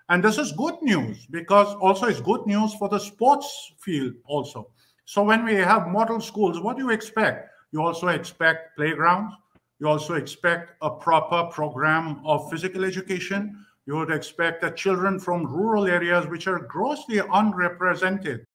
And this is good news because also it's good news for the sports field also. So when we have model schools, what do you expect? You also expect playgrounds. You also expect a proper program of physical education. You would expect that children from rural areas, which are grossly unrepresented